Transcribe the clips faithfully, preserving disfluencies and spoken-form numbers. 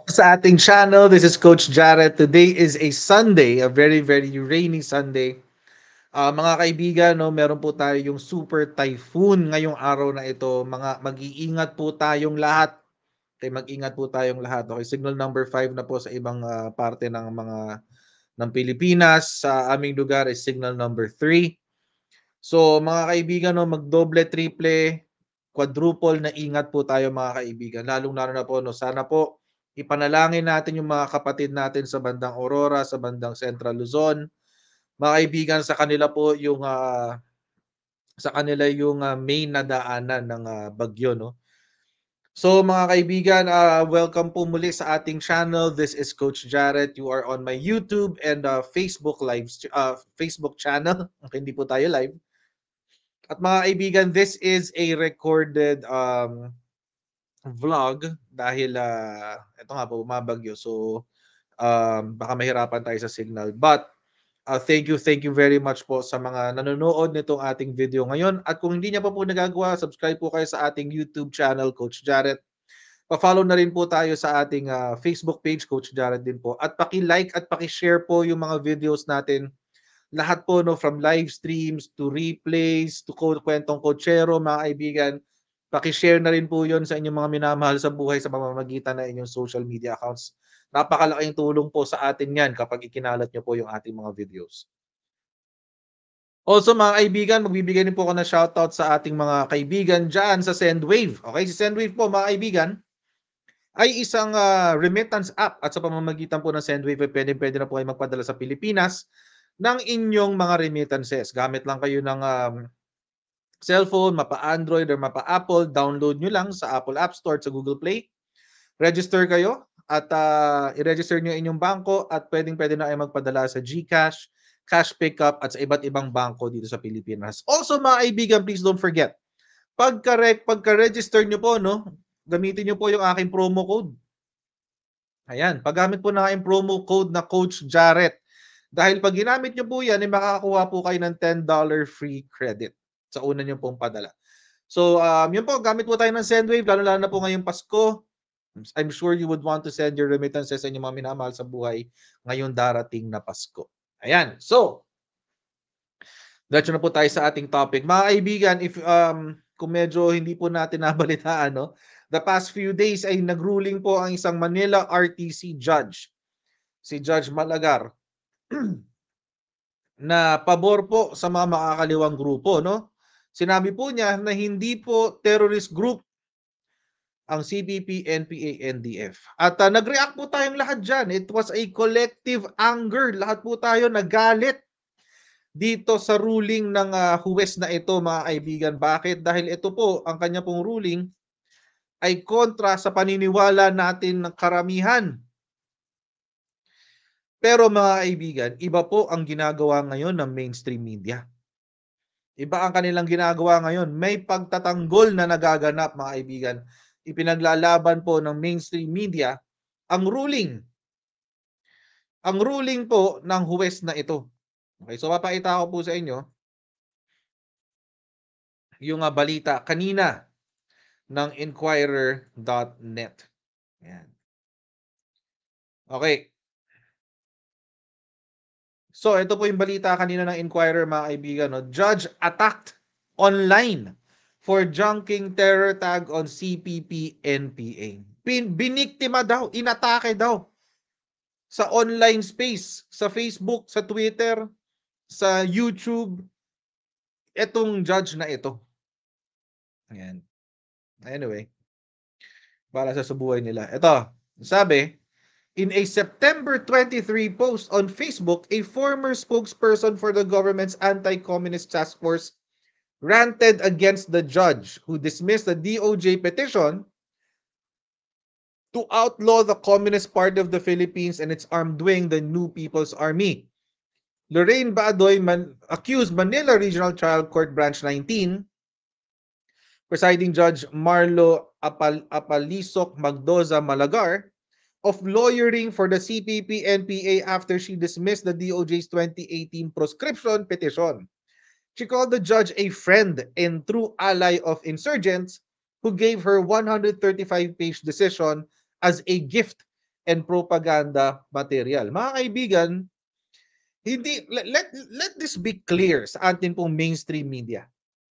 sa ating channel. This is Coach Jared. Today is a Sunday, a very, very rainy Sunday. Ah, mga kaibigan, no, meron po tayo yung super typhoon ngayong araw na ito. Mga mag-iingat po tayong lahat. Okay, mag-ingat po tayong lahat. Okay, signal number five na po sa ibang ah, parte ng mga ng Pilipinas. Sa aming lugar is signal number three. So, mga kaibigan, no, magdoble, triple, quadruple na ingat po tayo mga kaibigan. Lalong-lalo na po, no, sana po ipanalangin natin yung mga kapatid natin sa bandang Aurora, sa bandang Central Luzon. Mga kaibigan, sa kanila po yung ah, sa kanila yung ah, main na daanan ng ah, bagyo, no. So mga kaibigan, ah, welcome po muli sa ating channel. This is Coach Jared. You are on my YouTube and uh, Facebook live uh, Facebook channel. Okay, hindi po tayo live. At mga kaibigan, this is a recorded um, vlog dahil uh, ito nga po, bumabagyo. So um, baka mahirapan tayo sa signal. But uh, thank you, thank you very much po sa mga nanonood nitong ating video ngayon. At kung hindi niya pa po nagagawa, subscribe po kayo sa ating YouTube channel, Coach Jared. Pa-follow na rin po tayo sa ating uh, Facebook page, Coach Jared din po. At paki-like at paki-share po yung mga videos natin. Lahat po, no, from live streams to replays to kwentong kotsero, mga kaibigan. Paki-share na rin po yon sa inyong mga minamahal sa buhay sa pamamagitan ng inyong social media accounts. Napakalaking tulong po sa atin yan kapag ikinalat nyo po yung ating mga videos. Also mga kaibigan, magbibigay din po ako ng shoutout sa ating mga kaibigan dyan sa Sendwave. Okay, si Sendwave po mga kaibigan ay isang uh, remittance app at sa pamamagitan po ng Sendwave ay pwede, pwede na po kayo magpadala sa Pilipinas ng inyong mga remittances. Gamit lang kayo ng um, cellphone, mapa Android or mapa Apple, download nyo lang sa Apple App Store at sa Google Play. Register kayo at uh, i-register nyo inyong bangko at pwedeng pwede na kayo magpadala sa GCash, cash pickup at sa iba't ibang bangko dito sa Pilipinas. Also mga kaibigan, please don't forget, pagka, pagka-register nyo po, no, gamitin nyo po yung aking promo code. Ayan, paggamit po ng aking promo code na Coach Jared. Dahil pag ginamit nyo po yan, ay makakakuha po kayo ng ten dollars free credit sa una nyo pong padala. So, um, yun po, gamit po tayo ng Sendwave, lalo-lalo na po ngayong Pasko. I'm sure you would want to send your remittances sa inyong mga minamahal sa buhay ngayong darating na Pasko. Ayan. So, diretso na po tayo sa ating topic. Mga kaibigan, if um, kung medyo hindi po natin nabalitaan, no? The past few days ay nagruling po ang isang Manila R T C judge, si Judge Malagar, na pabor po sa mga makakaliwang grupo, no? Sinabi po niya na hindi po terrorist group ang C P P, N P A, N D F. At uh, nag-react po tayong lahat dyan. It was a collective anger. Lahat po tayo nagalit dito sa ruling ng uh, huwes na ito, mga kaibigan. Bakit? Dahil ito po, ang kanya pong ruling ay kontra sa paniniwala natin ng karamihan. Pero mga kaibigan, iba po ang ginagawa ngayon ng mainstream media. Iba ang kanilang ginagawa ngayon. May pagtatanggol na nagaganap, mga kaibigan. Ipinaglalaban po ng mainstream media ang ruling. Ang ruling po ng huwes na ito. Okay, so papakita ko po sa inyo yung uh, balita kanina ng Inquirer dot net. Ayan. Okay. So, ito po yung balita kanina ng Inquirer, mga kaibigan. No? Judge attacked online for junking terror tag on C P P N P A. Bin biniktima daw, inatake daw sa online space, sa Facebook, sa Twitter, sa YouTube, etong judge na ito. Ayan. Anyway, para sa subuhay nila. Ito, sabi, in a September twenty-third post on Facebook, a former spokesperson for the government's anti-communist task force ranted against the judge who dismissed the D O J petition to outlaw the Communist Party of the Philippines and its armed wing, the New People's Army. Lorraine Badoy man, accused Manila Regional Trial Court Branch nineteen, presiding Judge Marlo Apal Apalisok Magdoza Malagar, of lawyering for the C P P N P A after she dismissed the D O J's twenty eighteen proscription petition. She called the judge a friend and true ally of insurgents who gave her one hundred thirty-five page decision as a gift and propaganda material. Mga kaibigan, hindi let, let, let this be clear sa atin pong mainstream media.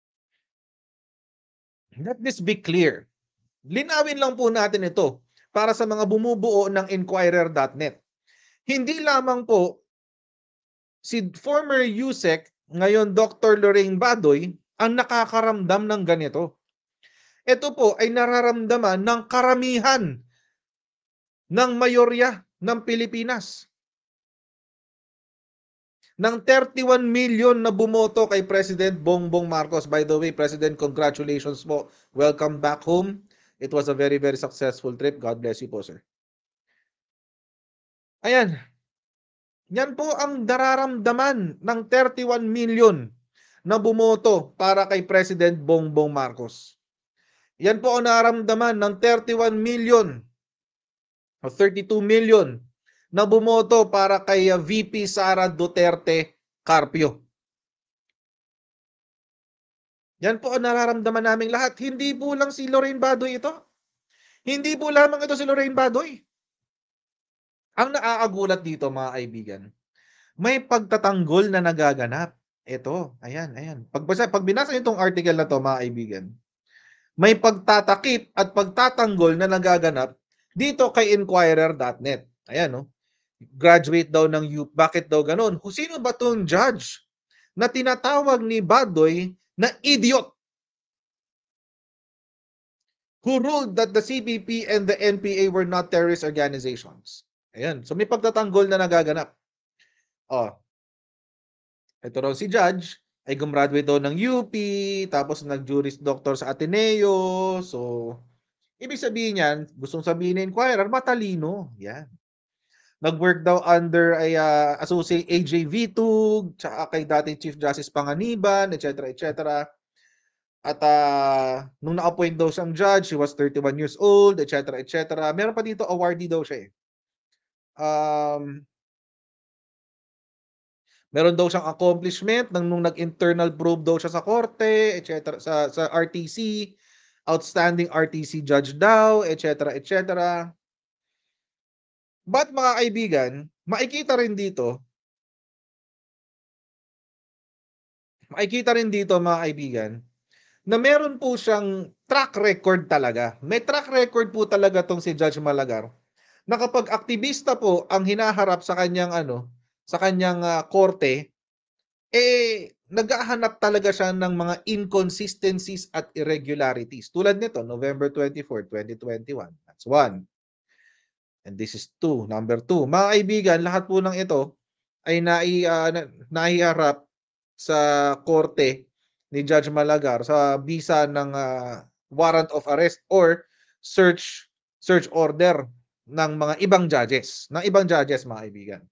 Let this be clear. Linawin lang po natin ito para sa mga bumubuo ng Inquirer dot net. Hindi lamang po si former U S E C, ngayon Doctor Lorraine Badoy, ang nakakaramdam ng ganito. Ito po ay nararamdaman ng karamihan ng mayorya ng Pilipinas. Ng thirty-one million na bumoto kay President Bongbong Marcos. By the way, President, congratulations po. Welcome back home. It was a very, very successful trip. God bless you po, sir. Ayan. Yan po ang nararamdaman ng thirty-one million na bumoto para kay President Bongbong Marcos. Yan po ang nararamdaman ng thirty-one million o thirty-two million na bumoto para kay V P Sara Duterte Carpio. Yan po ang nararamdaman naming lahat. Hindi po lang si Lorraine Badoy ito. Hindi po lamang ito si Lorraine Badoy. Ang naaagulat dito, mga kaibigan, may pagtatanggol na nagaganap. Ito, ayan, ayan. Pag, pag binasa niyo itong article na to, mga kaibigan, may pagtatakip at pagtatanggol na nagaganap dito kay Inquirer dot net. Ayan, no? Graduate daw ng U P. Bakit daw ganun? Sino ba itong judge na tinatawag ni Badoy na idiot? Who ruled that the C P P and the N P A were not terrorist organizations. Ayan. So may pagtatanggol na nagaganap. Oh. Ito raw si judge ay gumraduate daw ng U P, tapos nag-Juris Doctor sa Ateneo. So, ibig sabihin yan, gustong sabihin ni Inquirer, matalino. Yan. Nag-work daw under ay uh, Associate A J Vitug, tsaka kay dating Chief Justice Panganiban, et cetera, et cetera. At uh, nung na-appoint daw siyang judge, he was thirty-one years old, et cetera, et cetera. Meron pa dito, awardee daw siya eh. Um, meron daw siyang accomplishment nang nung nag-internal probe daw siya sa korte, et cetera, sa, sa R T C, outstanding R T C judge daw, et cetera, et cetera. But mga kaibigan, makikita rin dito, makikita rin dito mga kaibigan, na meron po siyang track record talaga. May track record po talaga tong si Judge Malagar na kapag aktivista po ang hinaharap sa kanyang ano, sa kanyang uh, korte, eh naghahanap talaga siya ng mga inconsistencies at irregularities. Tulad nito, November twenty-fourth, twenty twenty-one. That's one. And this is two. Number two. Mga kaibigan, lahat po ng ito ay nai, uh, naiharap sa korte ni Judge Malagar sa bisa ng uh, warrant of arrest or search search order ng mga ibang judges, ng ibang judges mga kaibigan.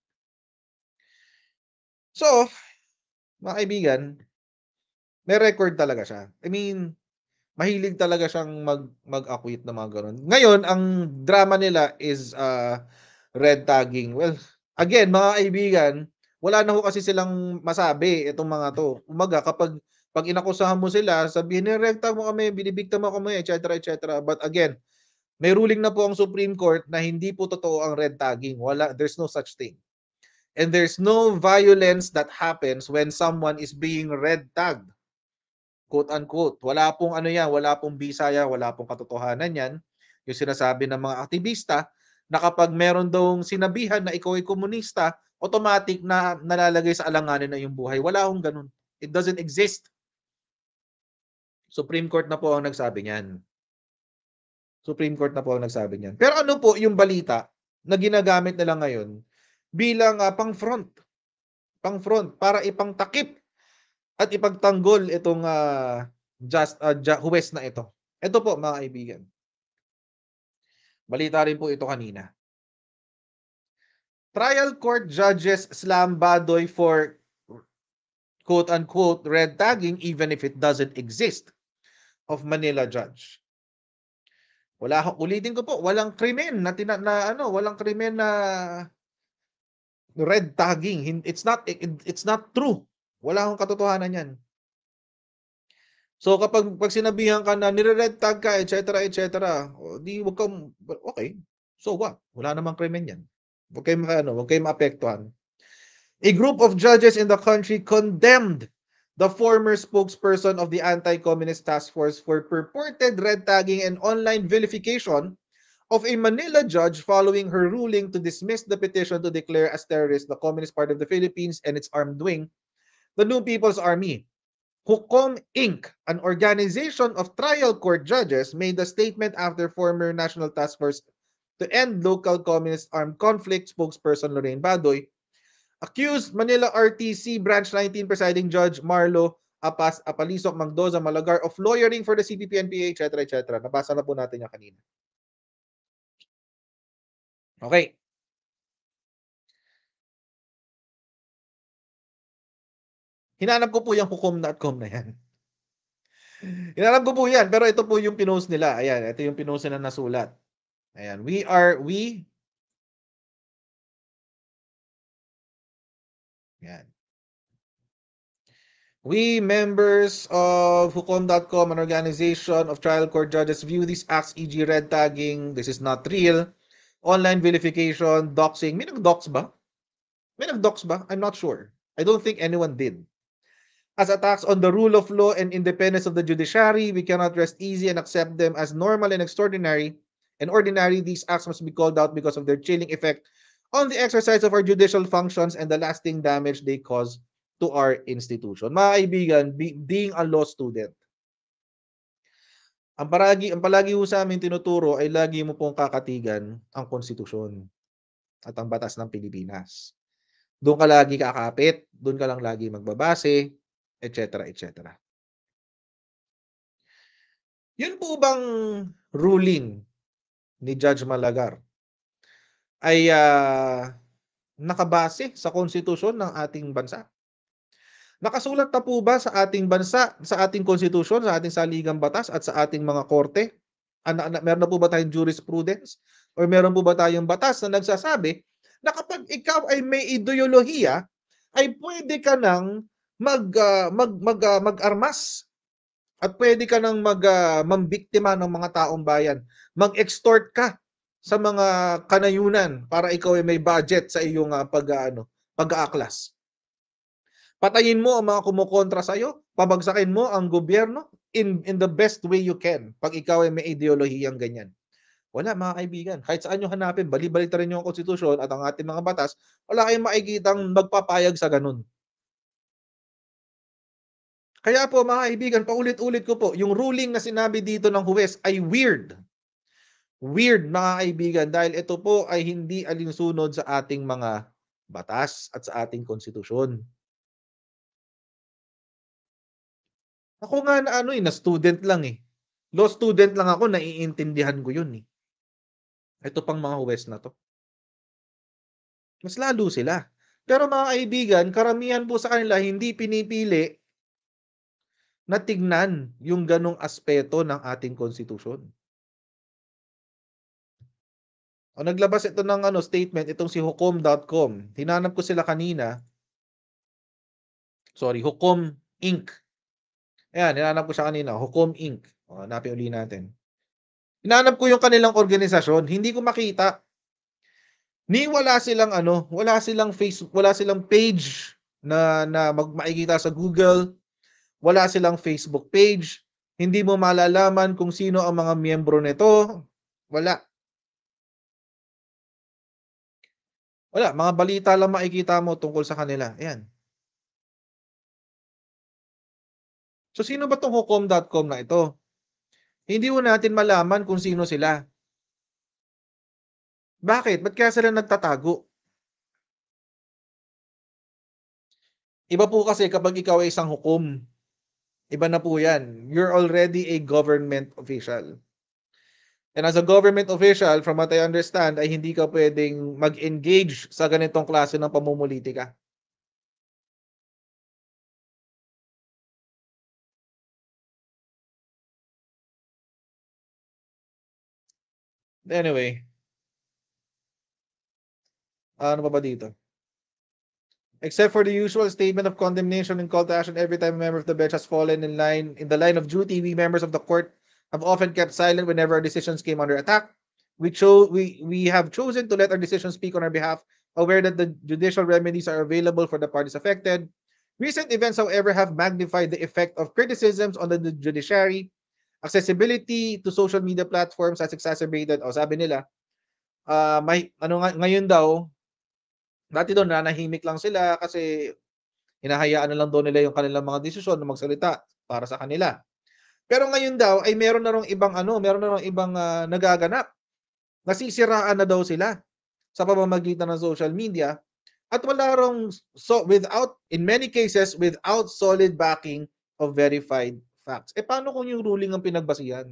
So, mga kaibigan, may record talaga siya. I mean, mahilig talaga siyang mag mag-acquit na mga ganun. Ngayon, ang drama nila is uh, red tagging. Well, again, mga kaibigan, wala na ho kasi silang masabi itong mga to. Umaga, kapag pag inakusahan mo sila, sabihin ni red tag mo kami, binibikta mo kami, et cetera, et cetera. But again, may ruling na po ang Supreme Court na hindi po totoo ang red tagging. Wala, there's no such thing. And there's no violence that happens when someone is being red tagged. Quote unquote. Wala pong ano yan, wala pong bisaya, wala pong katotohanan yan. Yung sinasabi ng mga aktivista na kapag meron daw sinabihan na ikaw ay komunista, automatic na nalalagay sa alanganin na yung buhay. Wala akong ganun. It doesn't exist. Supreme Court na po ang nagsabi niyan. Supreme Court na po ang nagsabi niyan. Pero ano po yung balita na ginagamit nila ngayon bilang uh, pang-front? Pang-front para ipangtakip at ipagtanggol itong uh, just uh, huwes na ito. Ito po mga kaibigan. Balita rin po ito kanina. Trial court judges slam Badoy for quote-unquote red tagging even if it doesn't exist of Manila judge. Wala, ulitin ko po, walang krimen na, tina, na ano, walang krimen na red tagging. It's not it, it's not true. Wala akong katotohanan yan. So kapag pag sinabihan ka na nire-red tag ka, et cetera, et cetera, di wag kang okay. So what? Wala namang krimen yan. Huwag kayong ano, huwag kayong maapektuhan. A group of judges in the country condemned the former spokesperson of the Anti-Communist Task Force for purported red tagging and online vilification of a Manila judge following her ruling to dismiss the petition to declare as terrorist the Communist Party of the Philippines and its armed wing, the New People's Army. Hukom Incorporated, an organization of trial court judges, made a statement after former National Task Force to End Local Communist Armed Conflict spokesperson Lorraine Badoy accused Manila R T C Branch nineteen presiding judge Marlo Apas Apalisok Magdoza Malagar of lawyering for the C P P N P A, et cetera, et cetera. Nabasa na po natin yan kanina. Okay. Hinanap ko po yung hukom dot com na yan. Hinanap ko po yan, pero ito po yung pinost nila. Ayan, ito yung pinost nila na nasulat. Ayan, we are, we, ayan. We, members of hukom dot com, an organization of trial court judges, view these acts, for example red tagging, this is not real, online vilification, doxing. May nag-dox ba? May nag-dox ba? I'm not sure. I don't think anyone did. As attacks on the rule of law and independence of the judiciary, we cannot rest easy and accept them as normal and extraordinary. And ordinary, these acts must be called out because of their chilling effect on the exercise of our judicial functions and the lasting damage they cause to our institution. Mga kaibigan, be, being a law student, ang palagi, ang palagi ho sa amin tinuturo ay lagi mo pong kakatigan ang konstitusyon at ang batas ng Pilipinas. Doon ka lagi kakapit, doon ka lang lagi magbabase, et cetera, et cetera. Yun po bang ruling ni Judge Malagar ay uh, nakabase sa konstitusyon ng ating bansa? Nakasulat na po ba sa ating bansa, sa ating konstitusyon, sa ating saligang batas at sa ating mga korte? Ano, ano, meron na po ba tayong jurisprudence? O meron po ba tayong batas na nagsasabi na kapag ikaw ay may ideolohiya, ay pwede ka nang mag, uh, mag, mag, uh, mag-armas at pwede ka nang mag, uh, mambiktima ng mga taong bayan. Mag-extort ka sa mga kanayunan para ikaw ay may budget sa iyong uh, pag, uh, ano, pag-aaklas. Patayin mo ang mga kumukontra sa'yo, pabagsakin mo ang gobyerno in, in the best way you can pag ikaw ay may ideolohiyang ganyan. Wala mga kaibigan. Kahit saan nyo hanapin, bali-balik rin yung konstitusyon at ang ating mga batas, wala kayong makikitang magpapayag sa ganun. Kaya po mga kaibigan, paulit-ulit ko po, yung ruling na sinabi dito ng huwes ay weird. Weird mga kaibigan dahil ito po ay hindi alinsunod sa ating mga batas at sa ating konstitusyon. Ako nga na ano eh, na student lang eh. Law student lang ako, naiintindihan ko yun eh. Ito pang mga huwes na to. Mas lalo sila. Pero mga kaibigan, karamihan po sa kanila hindi pinipili na tignan yung ganong aspeto ng ating konstitusyon. O naglabas ito ng ano statement, itong si hukom dot com. Hinanap ko sila kanina. Sorry, Hukom Incorporated. Ayan, hinanap ko siya kanina, Hukom Incorporated. O, hanapin uli natin. Hinanap ko yung kanilang organisasyon, hindi ko makita. Ni wala silang ano, wala silang Facebook, wala silang page na na mag makikita sa Google. Wala silang Facebook page. Hindi mo malalaman kung sino ang mga miyembro nito. Wala. Wala, mga balita lang makikita mo tungkol sa kanila. Ayan. So sino ba tong hukom dot com na ito? Hindi mo natin malaman kung sino sila. Bakit? Ba't kaya sila nagtatago? Iba po kasi kapag ikaw ay isang hukom. Iba na po yan. You're already a government official. And as a government official, from what I understand, ay hindi ka pwedeng mag-engage sa ganitong klase ng pamumulitika. Anyway. Ano pa ba dito? Except for the usual statement of condemnation and call to action every time a member of the bench has fallen in line in the line of duty, we members of the court have often kept silent whenever our decisions came under attack. We cho we we have chosen to let our decisions speak on our behalf, aware that the judicial remedies are available for the parties affected. Recent events, however, have magnified the effect of criticisms on the judiciary. Accessibility to social media platforms has exacerbated, o sabi nila, uh, may, ano nga, ngayon daw, dati doon nanahimik lang sila kasi hinahayaan na lang daw nila yung kanilang mga desisyon na magsalita para sa kanila. Pero ngayon daw ay meron na rong ibang ano, meron na rong ibang uh, nagaganap. Nasisiraan na daw sila sa pamamagitan ng social media at wala rong so without in many cases without solid backing of verified facts. Eh paano kung yung ruling ang pinagbasihan?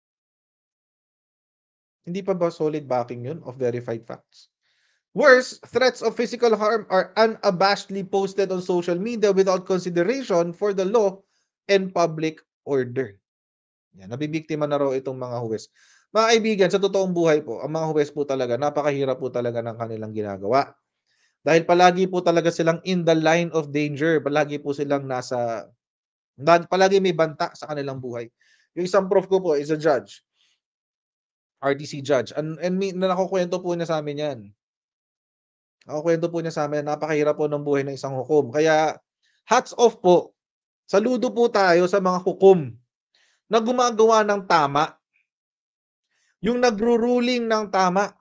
Hindi pa ba solid backing yun of verified facts? Worse, threats of physical harm are unabashedly posted on social media without consideration for the law and public order. Yan, nabibiktima na raw itong mga huwes. Mga kaibigan, sa totoong buhay po, ang mga huwes po talaga, napakahirap po talaga ng kanilang ginagawa. Dahil palagi po talaga silang in the line of danger. Palagi po silang nasa, palagi may banta sa kanilang buhay. Yung isang prof ko po is a judge. R T C judge. And, and may, nakukwento po niya sa amin yan. Nakukwento po niya sa amin, napakahirap po ng buhay ng isang hukom. Kaya, hats off po. Saludo po tayo sa mga hukom na gumagawa ng tama. Yung nagro-ruling ng tama.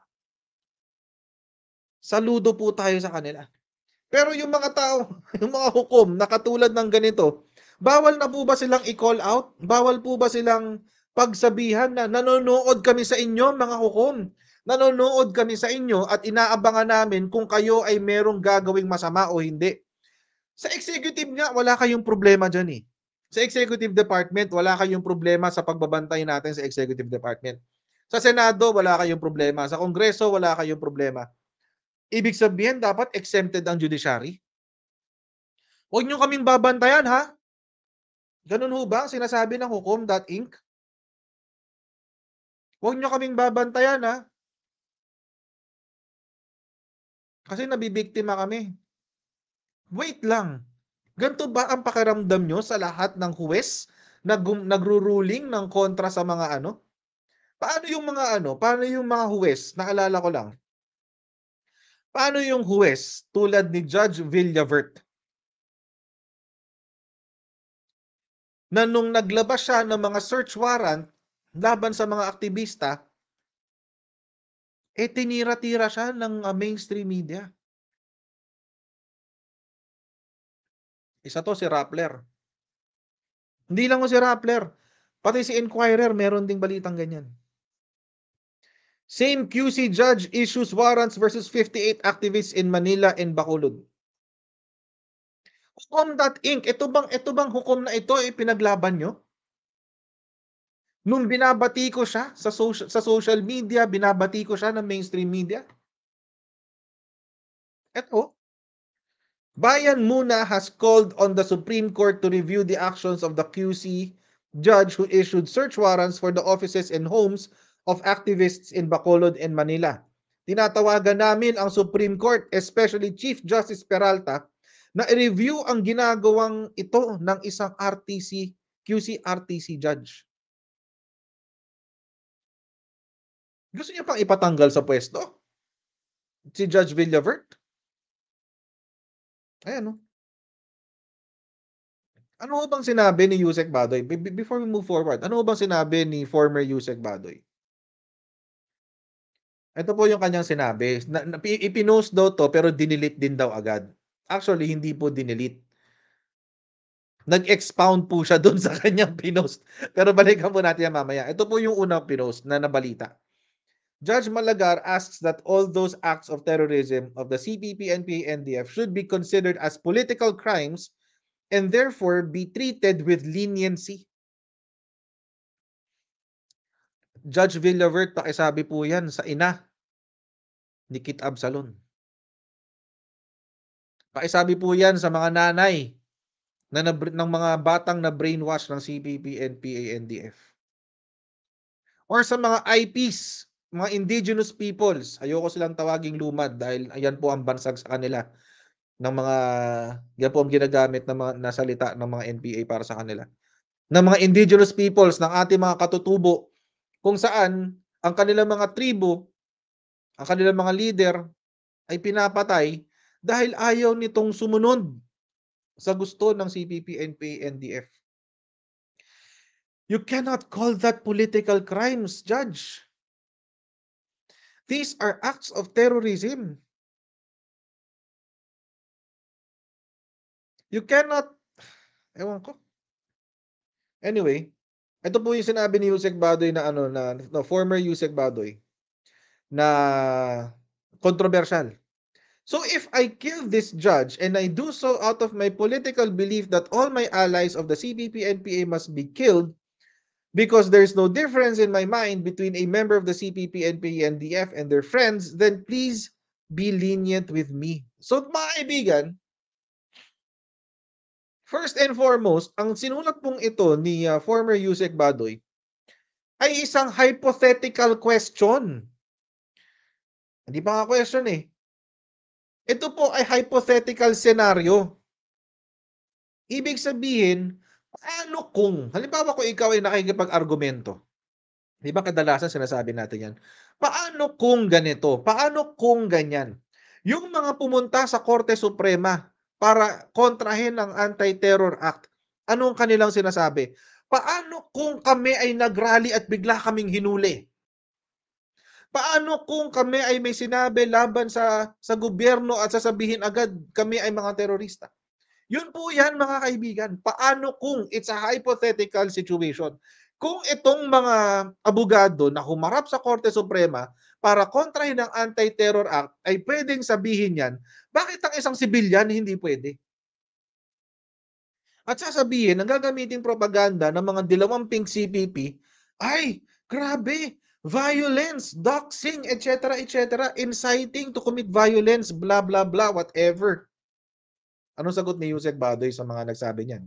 Saludo po tayo sa kanila. Pero yung mga tao, yung mga hukom na katulad ng ganito, bawal na po ba silang i-call out? Bawal po ba silang pagsabihan na nanonood kami sa inyo, mga hukom? Nanonood kami sa inyo at inaabangan namin kung kayo ay merong gagawing masama o hindi. Sa executive nga, wala kayong problema dyan eh. Sa executive department, wala kayong problema sa pagbabantay natin sa executive department. Sa Senado, wala kayong problema. Sa Kongreso, wala kayong problema. Ibig sabihin, dapat exempted ang judiciary? Huwag nyo kaming babantayan, ha? Ganun ho ba ang sinasabi ng hukom dot inc? Huwag nyo kaming babantayan, ha? Kasi nabibiktima kami. Wait lang. Ganito ba ang pakiramdam nyo sa lahat ng huwes na nagro-ruling ng kontra sa mga ano? Paano yung mga ano? Paano yung mga huwes? Naalala ko lang. Paano yung huwes tulad ni Judge Villavert? Na nung naglabas siya ng mga search warrant laban sa mga aktivista, eh tinira-tira siya ng uh, mainstream media. Isa to si Rappler. Hindi lang ko si Rappler. Pati si Inquirer, meron ding balitang ganyan. Same Q C judge issues warrants versus fifty-eight activists in Manila and Bacolod. Hukom dot inc, ito bang, ito bang hukom na ito ay pinaglaban nyo? Nung binabati ko siya sa social, sa social media, binabati ko siya ng mainstream media. Ito, Bayan Muna has called on the Supreme Court to review the actions of the Q C judge who issued search warrants for the offices and homes of activists in Bacolod and Manila. Tinatawagan namin ang Supreme Court, especially Chief Justice Peralta, na i-review ang ginagawang ito ng isang R T C, Q C R T C judge. Gusto niya pang ipatanggal sa pwesto? Si Judge Villavert? Ayan, no? Ano bang sinabi ni Yusek Badoy? Before we move forward, ano bang sinabi ni former Yusek Badoy? Ito po yung kanyang sinabi. Na, na, ipinost daw to pero dinilit din daw agad. Actually, hindi po dinilit. Nag-expound po siya doon sa kanyang pinost. Pero balikan po natin yan mamaya. Ito po yung unang pinost na nabalita. Judge Malagar asks that all those acts of terrorism of the C P P, N P A, N D F should be considered as political crimes and therefore be treated with leniency. Judge Villavert, pakisabi po yan sa ina ni Kit Absalon. Pakisabi po yan sa mga nanay na, na ng mga batang na brainwash ng C P P, N P A, N D F. Or sa mga I Ps, mga indigenous peoples. Ayoko silang tawaging lumad dahil ayan po ang bansag sa kanila ng mga, yan po ang ginagamit ng mga nasalita ng mga N P A para sa kanila. Ng mga indigenous peoples, ng ating mga katutubo, kung saan ang kanilang mga tribo, ang kanilang mga leader ay pinapatay dahil ayaw nitong sumunod sa gusto ng C P P, N P A, N D F. You cannot call that political crimes, Judge. These are acts of terrorism. You cannot, ewan ko. Anyway, ito po yung sinabi ni Yusek Badoy na ano na no, former Yusek Badoy na controversial. So if I kill this judge and I do so out of my political belief that all my allies of the C P P N P A must be killed because there's no difference in my mind between a member of the C P P N P A, N D F and their friends, then please be lenient with me. So mga kaibigan, first and foremost, ang sinulat pong ito ni uh, former Yusek Badoy ay isang hypothetical question. Hindi pa nga question eh. Ito po ay hypothetical scenario. Ibig sabihin, paano kung, halimbawa kung ikaw ay nakikipag-argumento, di ba kadalasan sinasabi natin yan, paano kung ganito, paano kung ganyan? Yung mga pumunta sa Korte Suprema para kontrahin ang Anti-Terror Act, anong kanilang sinasabi? Paano kung kami ay nagrally at bigla kaming hinuli? Paano kung kami ay may sinabi laban sa sa gobyerno at sasabihin agad kami ay mga terorista? Yun po yan mga kaibigan. Paano kung it's a hypothetical situation? Kung itong mga abogado na humarap sa Korte Suprema para kontrahin ang Anti-Terror Act ay pwedeng sabihin yan, bakit ang isang sibilyan hindi pwede? At sasabihin, ang gagamitin propaganda ng mga dilawamping C P P, ay, grabe, violence, doxing, et cetera, et cetera, inciting to commit violence, blah, blah, blah, whatever. Anong sagot ni Yusek Badoy sa mga nagsabi niyan?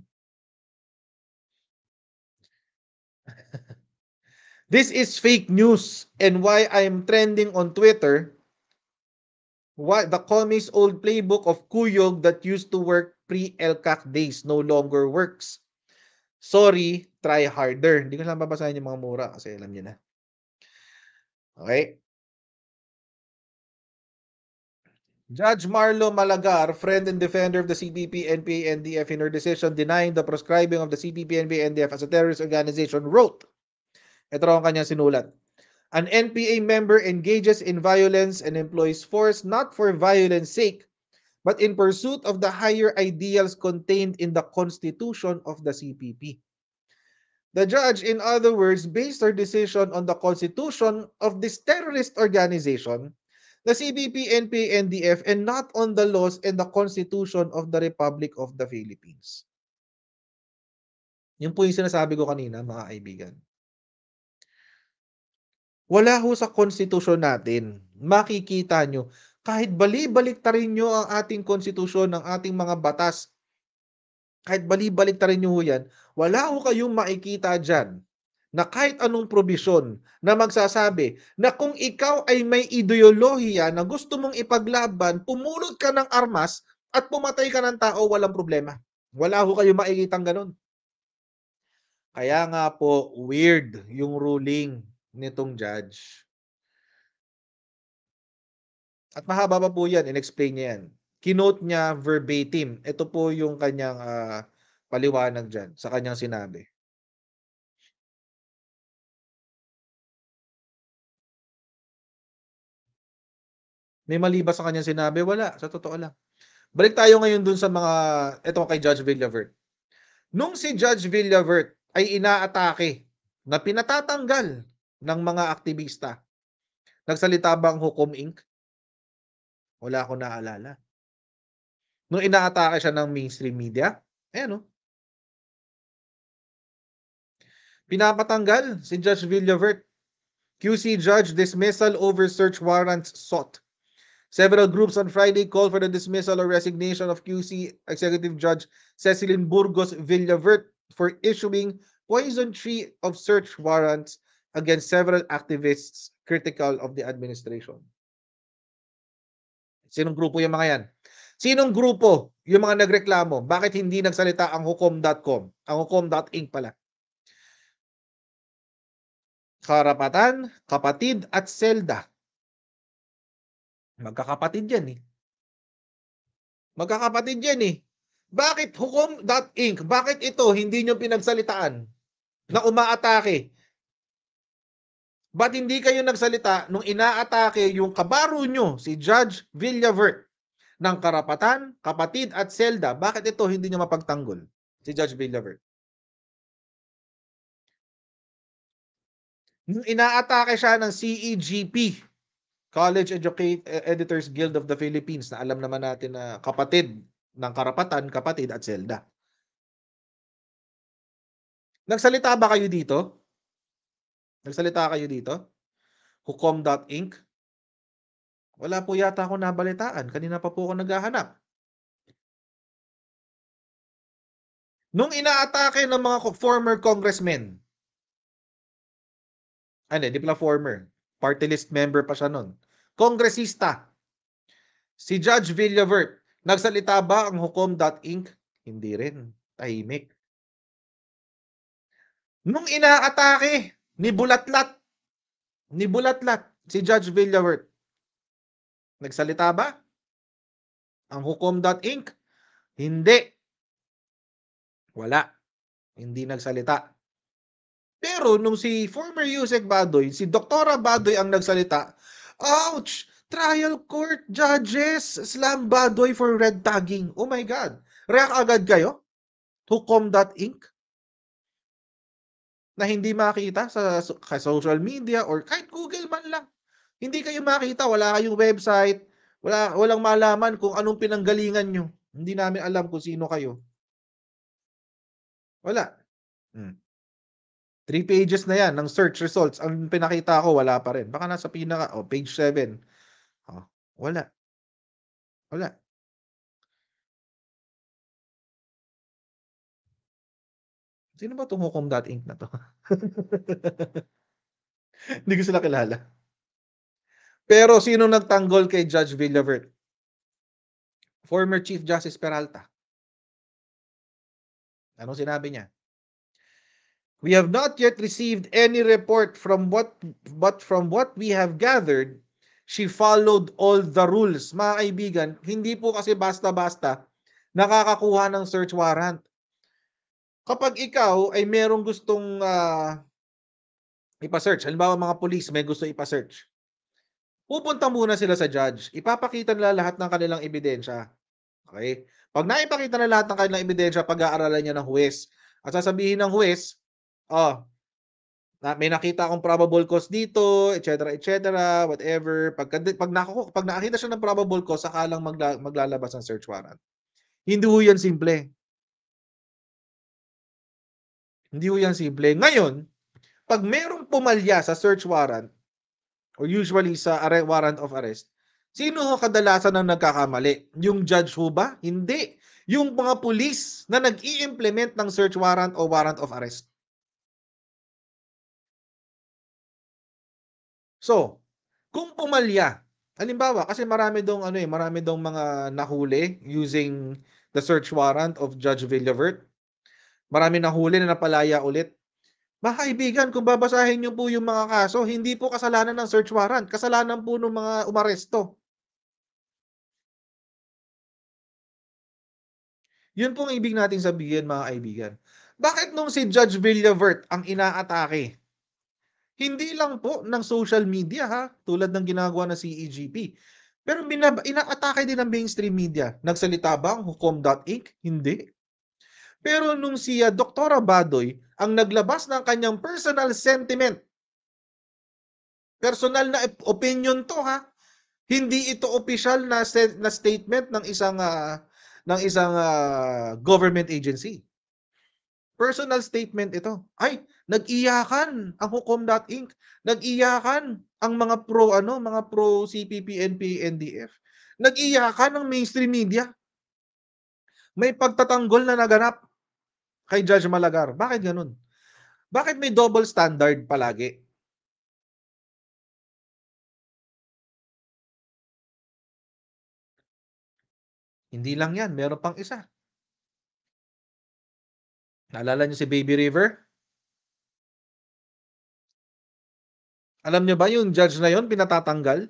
This is fake news and why I'm trending on Twitter. Why the Comey's old playbook of kuyog that used to work pre-L C A C days no longer works. Sorry, try harder. Hindi ko lang babasahin yung mga mura kasi alam niyo na. Okay? Judge Marlo Malagar, friend and defender of the C P P, N P A, N D F in her decision denying the proscribing of the C P P, N P A, N D F as a terrorist organization wrote, ito raw ang kanyang sinulat, an N P A member engages in violence and employs force not for violence sake, but in pursuit of the higher ideals contained in the Constitution of the C P P. The judge, in other words, based her decision on the Constitution of this terrorist organization, the C P P, N P A, N D F, and not on the laws and the Constitution of the Republic of the Philippines. Yun po yung sinasabi ko kanina, mga kaibigan. Wala ho sa konstitusyon natin, makikita nyo, kahit bali-baliktarin nyo ang ating konstitusyon, ang ating mga batas, kahit bali-baliktarin nyo ho yan, wala ho kayong makikita dyan na kahit anong probisyon na magsasabi na kung ikaw ay may ideolohiya na gusto mong ipaglaban, pumulot ka ng armas at pumatay ka ng tao, walang problema. Wala ho kayong makikitang ganun. Kaya nga po, weird yung ruling nitong judge. At mahaba pa po yan, in-explain niya yan. Kinote niya verbatim. Ito po yung kanyang uh, paliwanag dyan sa kanyang sinabi. May mali ba sa kanyang sinabi? Wala, sa totoo lang. Balik tayo ngayon dun sa mga, ito kay Judge Villavert. Nung si Judge Villavert ay inaatake na pinatatanggal ng mga aktivista, nagsalita ba ang Hukom Incorporated? Wala akong naalala. Nung inaatake siya ng mainstream media, ayan o. Pinapatanggal si Judge Villavert. Q C judge dismissal over search warrants sought. Several groups on Friday called for the dismissal or resignation of Q C Executive Judge Cecilin Burgos Villavert for issuing poison tree of search warrants against several activists critical of the administration. Sinong grupo yung mga yan? Sinong grupo yung mga nagreklamo? Bakit hindi nagsalita ang hukom dot com? Ang hukom dot inc pala. Karapatan, kapatid at selda. Magkakapatid yan eh. Magkakapatid yan eh. Bakit hukom dot inc? Bakit ito hindi nyo pinagsalitaan na umaatake? Ba't hindi kayo nagsalita nung inaatake yung kabaro nyo, si Judge Villavert, ng karapatan, kapatid at selda? Bakit ito hindi nyo mapagtanggol, si Judge Villavert? Nung inaatake siya ng C E G P, College Educate Editors Guild of the Philippines, na alam naman natin na kapatid ng karapatan, kapatid at selda. Nagsalita ba kayo dito? Nagsalita kayo dito? Hukom dot inc? Wala po yata ako nabalitaan. Kanina pa po ako naghahanap. Nung inaatake ng mga former congressmen, ano, di pala former, party list member pa siya nun, kongresista, si Judge Villavert, nagsalita ba ang Hukom dot inc? Hindi rin. Tahimik. Nung inaatake ni Bulatlat, ni Bulatlat, si Judge Villavert, nagsalita ba ang Hukom dot inc? Hindi. Wala. Hindi nagsalita. Pero nung si former Yusek Badoy, si Doktora Badoy ang nagsalita, ouch! Trial court judges slam Badoy for red tagging. Oh my God. React agad kayo? Hukom dot inc? Na hindi makita sa, sa social media or kahit Google man lang. Hindi kayo makita, wala kayong website, wala, walang malaman kung anong pinanggalingan nyo. Hindi namin alam kung sino kayo. Wala. Hmm. Three pages na yan ng search results. Ang pinakita ko, wala pa rin. Baka nasa pinaka, oh, page seven. Oh, wala. Wala. Sino ba itong Hukom dot inc na to? Hindi ko sila kilala. Pero sino nagtanggol kay Judge Villavert? Former Chief Justice Peralta. Anong sinabi niya? We have not yet received any report from what but from what we have gathered, she followed all the rules. Mga kaibigan, hindi po kasi basta-basta nakakakuha ng search warrant. Kapag ikaw ay merong gustong uh, ipa-search, halimbawa mga police may gusto ipa-search, pupunta muna sila sa judge. Ipapakita nila lahat ng kanilang ebidensya. Okay? Pag naipakita na lahat ng kanilang ebidensya, pag-aaralan niya ng huwes. At sasabihin ng huwes, oh, na may nakita akong probable cause dito, et cetera, et cetera, whatever. Pag, pag, nakuha, pag nakakita siya ng probable cause, saka lang magla, maglalabas ng search warrant. Hindi ho yan simple. Hindi ho yan simple. Ngayon, pag merong pumalya sa search warrant, or usually sa warrant of arrest, sino ho kadalasan ang nagkakamali? Yung judge ho ba? Hindi. Yung mga pulis na nag-i-implement ng search warrant o warrant of arrest. So, kung pumalya, halimbawa, kasi marami dong ano eh, marami dong mga nahuli using the search warrant of Judge Villavert. Marami nahuli na napalaya ulit. Mga kaibigan, kung babasahin niyo po yung mga kaso, hindi po kasalanan ng search warrant. Kasalanan po ng mga umaresto. Yun po ang ibig natin sabihin, mga kaibigan. Bakit nung si Judge Villavert ang inaatake? Hindi lang po ng social media ha, tulad ng ginagawa ng C E G P. Pero binab- inaatake din ng mainstream media. Nagsalita ba ang Hukom dot inc? Hindi. Pero nung si uh, Doktora Badoy ang naglabas ng kanyang personal sentiment, personal na opinion to ha, hindi ito official na, na statement ng isang uh, ng isang uh, government agency. Personal statement ito. Ay, nag-iyakan ang Hukom dot inc. Nag-iyakan ang mga pro ano, mga pro C P P, N P, N D F. Nag-iyakan ang mainstream media. May pagtatanggol na naganap kay Judge Malagar. Bakit ganun? Bakit may double standard palagi? Hindi lang yan, meron pang isa. Naalala niyo si Baby River? Alam niyo ba yung judge na yun pinatatanggal?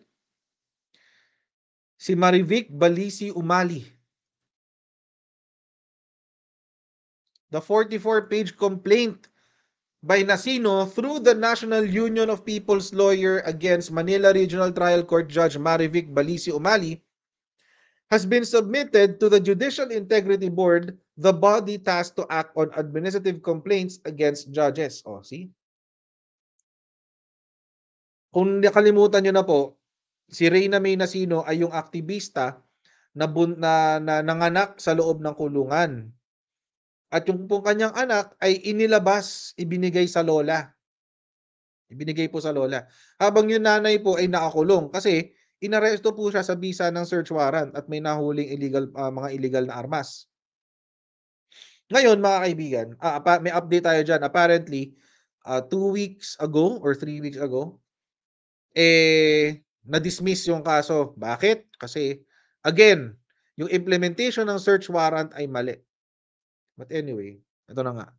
Si Marivic Balisi Umali. The forty-four page complaint by Nasino through the National Union of People's Lawyer against Manila Regional Trial Court Judge Marivic Balisi Umali has been submitted to the Judicial Integrity Board, the body tasked to act on administrative complaints against judges. O, see? Kung nakalimutan nyo na po, si Reyna May Nasino ay yung aktivista na, bun, na, na nanganak sa loob ng kulungan. At yung pong kanyang anak ay inilabas, ibinigay sa lola. Ibinigay po sa lola. Habang yung nanay po ay nakakulong kasi inaresto po siya sa bisa ng search warrant at may nahuling illegal, uh, mga illegal na armas. Ngayon, mga kaibigan, uh, may update tayo dyan. Apparently, uh, two weeks ago or three weeks ago, eh, na-dismiss yung kaso. Bakit? Kasi, again, yung implementation ng search warrant ay mali. But anyway, ito na nga.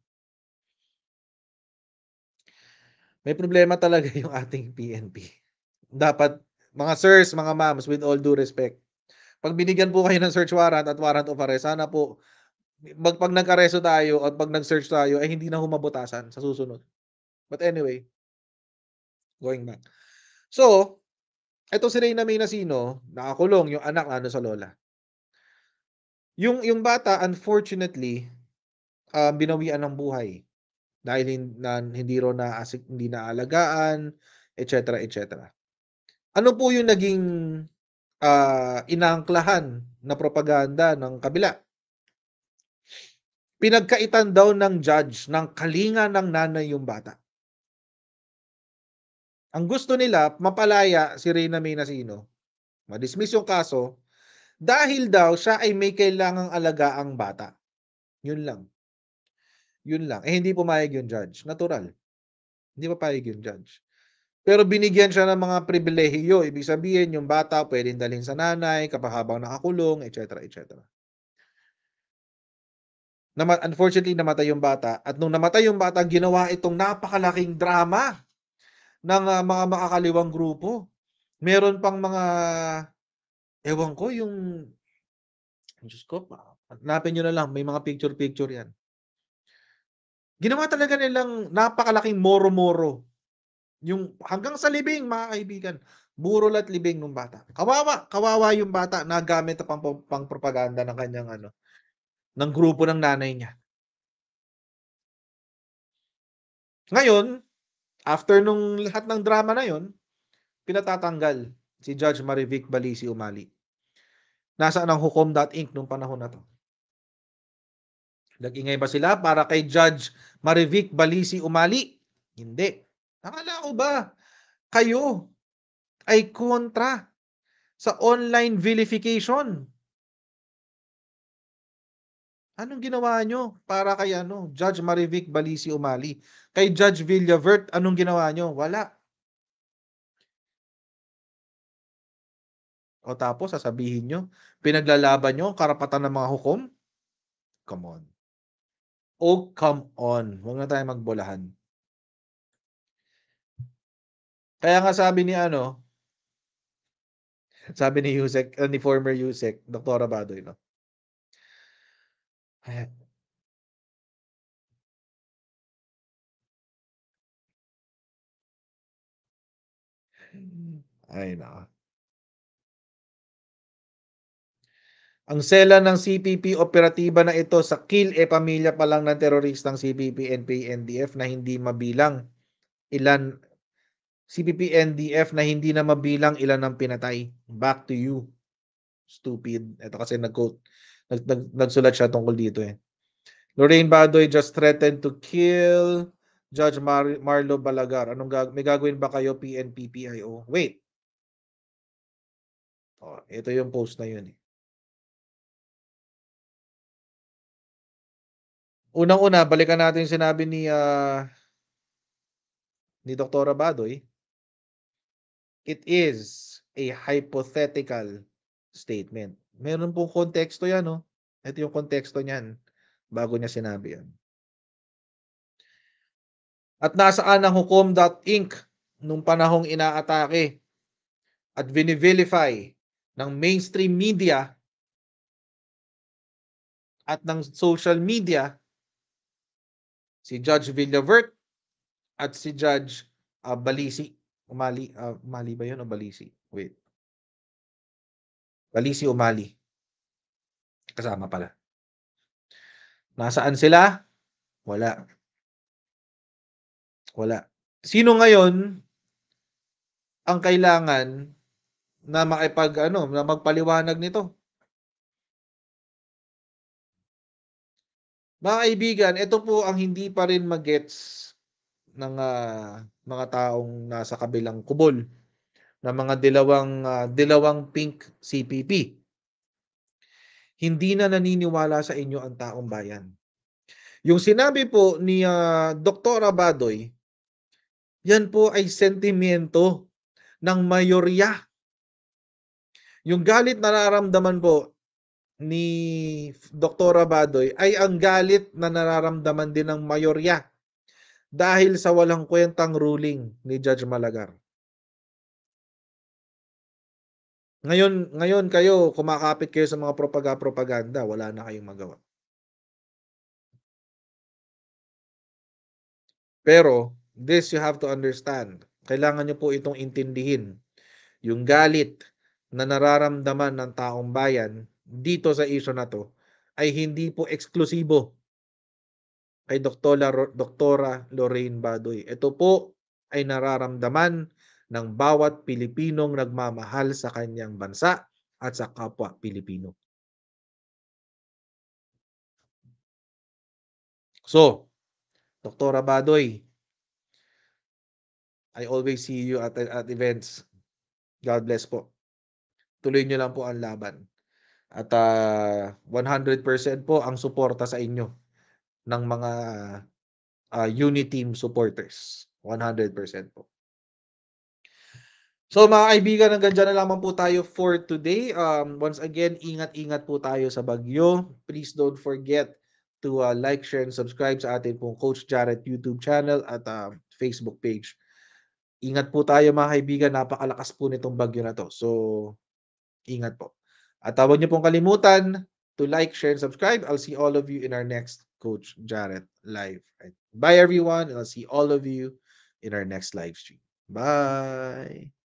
May problema talaga yung ating P N P. Dapat, mga sirs, mga ma'ams, with all due respect, pag binigyan po kayo ng search warrant at warrant of arrest, sana po, mag, pag nag-aresto tayo at pag nag-search tayo, ay hindi na humabutasan sa susunod. But anyway, going back. So, ito si Reyna May Nasino, nakakulong, yung anak ano sa lola. Yung, yung bata, unfortunately, uh, binawian ng buhay. Dahil hindi, na, hindi ro na, hindi naalagaan, et cetera, et cetera. Ano po yung naging uh, inaangklahan na propaganda ng kabila? Pinagkaitan daw ng judge ng kalinga ng nanay yung bata. Ang gusto nila, mapalaya si Reyna May Nasino, ma-dismiss yung kaso, dahil daw siya ay may kailangang alagaang bata. Yun lang. Yun lang. Eh, hindi pumayag yung judge. Natural. Hindi papayag yung judge. Pero binigyan siya ng mga pribilehiyo. Ibig sabihin, yung bata pwedeng dalhin sa nanay kapag habang nakakulong, et cetera, et cetera. Unfortunately, namatay yung bata. At nung namatay yung bata, ginawa itong napakalaking drama ng uh, mga makakaliwang grupo. Meron pang mga, ewan ko, yung, Diyos ko, hanapin nyo na lang, may mga picture-picture yan. Ginawa talaga nilang napakalaking moro-moro. Yung hanggang sa libing, mga kaibigan, burol at libing ng bata. Kawawa, kawawa yung bata na gamit pang, pang propaganda ng kanyang ano, ng grupo ng nanay niya. Ngayon, after nung lahat ng drama na yon, pinatatanggal si Judge Marivic Balisi Umali. Nasaan ang hukom dot inc nung panahon na to? Nag-ingay ba sila para kay Judge Marivic Balisi Umali? Hindi. Akala ko ba kayo ay kontra sa online vilification? Anong ginawa nyo para kay ano, Judge Marivic Balisi Umali? Kay Judge Villavert, anong ginawa nyo? Wala. O tapos sasabihin nyo, pinaglalaban nyo ang karapatan ng mga hukom? Come on. Oh, come on. Huwag na tayo magbolahan. Kaya nga sabi ni ano, sabi ni Yusek, uh, ni former Yusek, Doktora Badoy, no? Ay, ay nako. Ang sela ng C P P operatiba na ito sa kill e pamilya pa lang ng teroristang C P P, N P A, N D F na hindi mabilang ilan C P P, N D F na hindi na mabilang ilan ang pinatay. Back to you. Stupid. Ito kasi nag-quote. Nag, nag, nagsulat siya tungkol dito eh. Lorraine Badoy just threatened to kill Judge Mar- Marlo Balagar. Anong gag may gagawin ba kayo P N P P I O? Wait. Oh, ito yung post na yun eh. Unang-una, balikan natin yung sinabi ni uh, ni Doktora Badoy. It is a hypothetical statement. Meron pong konteksto yan, no? Ito yung konteksto niyan bago niya sinabi yan. At nasaan ang hukom dot inc nung panahong inaatake at vini-vilify ng mainstream media at ng social media si Judge Villavert at si Judge uh, Balisi. Umali, uh, Umali ba yun o Balisi? Wait. Balisi Umali. Kasama pala. Nasaan sila? Wala. Wala. Sino ngayon ang kailangan na makipag ano, na magpaliwanag nito? Mga kaibigan, ito po ang hindi pa rin magets ng uh, mga taong nasa kabilang kubol ng mga dilawang uh, dilawang pink C P P. Hindi na naniniwala sa inyo ang taong bayan. Yung sinabi po ni uh, Doktora Badoy, yan po ay sentimiento ng mayorya. Yung galit na nararamdaman po ni Doktora Badoy ay ang galit na nararamdaman din ng mayorya dahil sa walang kwentang ruling ni Judge Malagar. Ngayon, ngayon kayo, kumakapit kayo sa mga propaganda, wala na kayong magawa. Pero, this you have to understand. Kailangan nyo po itong intindihin. Yung galit na nararamdaman ng taong bayan dito sa issue na to ay hindi po eksklusibo kay Doktora, Doktora Lorraine Badoy. Ito po ay nararamdaman ng bawat Pilipinong nagmamahal sa kanyang bansa at sa kapwa Pilipino. So, Doktora Badoy, I always see you at, at events. God bless po. Tuloy nyo lang po ang laban. At uh, one hundred percent po ang suporta sa inyo ng mga uh, Uniteam supporters. one hundred percent po. So mga kaibigan, hanggang dyan na lamang po tayo for today. Um, once again, ingat-ingat po tayo sa bagyo. Please don't forget to uh, like, share, and subscribe sa ating pong Coach Jarrett YouTube channel at uh, Facebook page. Ingat po tayo mga kaibigan, napakalakas po nitong bagyo na to. So, ingat po. At huwag niyo pong kalimutan to like, share, and subscribe. I'll see all of you in our next Coach Jarrett live. Right? Bye everyone, and I'll see all of you in our next live stream. Bye!